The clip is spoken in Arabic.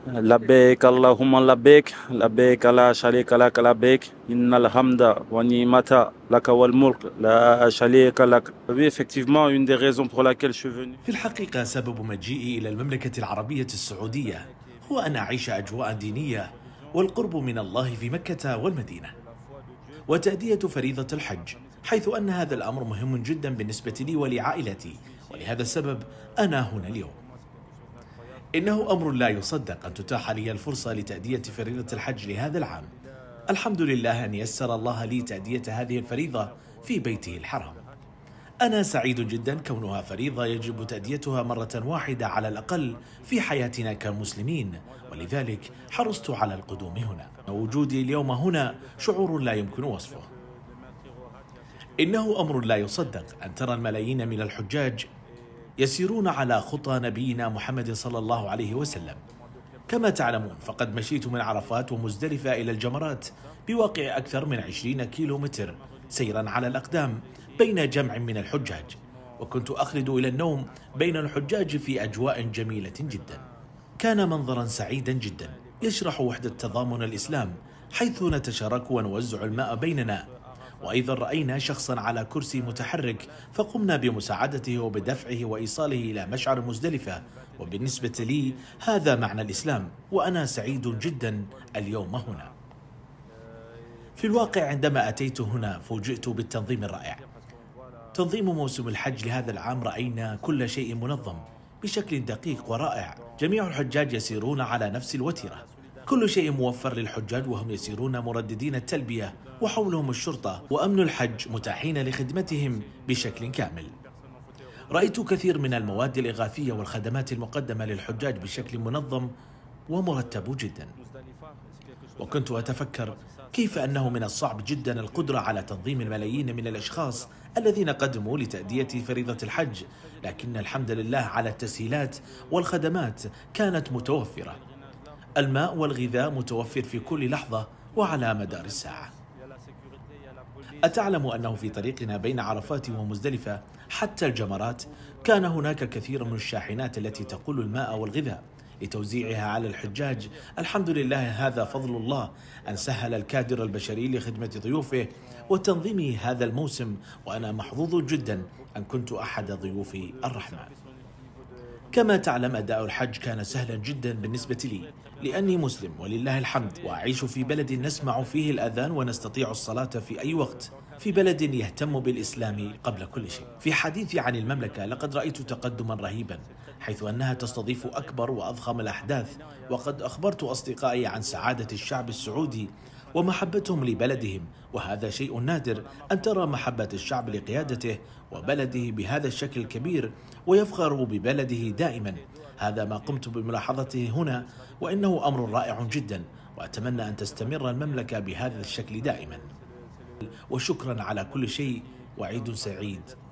لبيك اللهم لبيك لبيك لا شريك لك لبيك إن الحمد والنعمة لك والملك لا شريك لك. Oui, effectivement, une des raisons pour laquelle je suis venu. في الحقيقة سبب مجيئي إلى المملكة العربية السعودية هو أن أعيش أجواء دينية والقرب من الله في مكة والمدينة وتأدية فريضة الحج، حيث أن هذا الأمر مهم جدا بالنسبة لي ولعائلتي، ولهذا السبب أنا هنا اليوم. إنه أمر لا يصدق أن تتاح لي الفرصة لتأدية فريضة الحج لهذا العام. الحمد لله أن يسر الله لي تأدية هذه الفريضة في بيته الحرام. أنا سعيد جدا كونها فريضة يجب تأديتها مرة واحدة على الأقل في حياتنا كمسلمين، ولذلك حرصت على القدوم هنا. وجودي اليوم هنا شعور لا يمكن وصفه. إنه أمر لا يصدق أن ترى الملايين من الحجاج يسيرون على خطى نبينا محمد صلى الله عليه وسلم. كما تعلمون فقد مشيت من عرفات ومزدلفة إلى الجمرات بواقع أكثر من 20 كيلومتر سيرا على الأقدام بين جمع من الحجاج، وكنت أخلد إلى النوم بين الحجاج في أجواء جميلة جدا. كان منظرا سعيدا جدا يشرح وحدة تضامن الإسلام، حيث نتشارك ونوزع الماء بيننا. وأيضا رأينا شخصا على كرسي متحرك فقمنا بمساعدته وبدفعه وإيصاله إلى مشعر مزدلفة. وبالنسبة لي هذا معنى الإسلام، وأنا سعيد جدا اليوم هنا. في الواقع عندما أتيت هنا فوجئت بالتنظيم الرائع. تنظيم موسم الحج لهذا العام رأينا كل شيء منظم بشكل دقيق ورائع. جميع الحجاج يسيرون على نفس الوتيرة، كل شيء موفر للحجاج وهم يسيرون مرددين التلبية، وحولهم الشرطة وأمن الحج متاحين لخدمتهم بشكل كامل. رأيت كثير من المواد الإغاثية والخدمات المقدمة للحجاج بشكل منظم ومرتب جدا. وكنت أتفكر كيف أنه من الصعب جدا القدرة على تنظيم الملايين من الأشخاص الذين قدموا لتأدية فريضة الحج، لكن الحمد لله على التسهيلات والخدمات كانت متوفرة. الماء والغذاء متوفر في كل لحظة وعلى مدار الساعة. أتعلم أنه في طريقنا بين عرفات ومزدلفة حتى الجمرات كان هناك كثير من الشاحنات التي تقول الماء والغذاء لتوزيعها على الحجاج. الحمد لله، هذا فضل الله أن سهل الكادر البشري لخدمة ضيوفه وتنظيم هذا الموسم، وأنا محظوظ جدا أن كنت أحد ضيوف الرحمن. كما تعلم أداء الحج كان سهلا جدا بالنسبة لي، لأني مسلم ولله الحمد، وأعيش في بلد نسمع فيه الأذان ونستطيع الصلاة في أي وقت، في بلد يهتم بالإسلام قبل كل شيء. في حديثي عن المملكة لقد رأيت تقدما رهيبا، حيث أنها تستضيف أكبر وأضخم الأحداث، وقد أخبرت أصدقائي عن سعادة الشعب السعودي ومحبتهم لبلدهم، وهذا شيء نادر أن ترى محبة الشعب لقيادته وبلده بهذا الشكل الكبير ويفخر ببلده دائما. هذا ما قمت بملاحظته هنا، وإنه أمر رائع جدا، وأتمنى أن تستمر المملكة بهذا الشكل دائما. وشكرا على كل شيء، وعيد سعيد.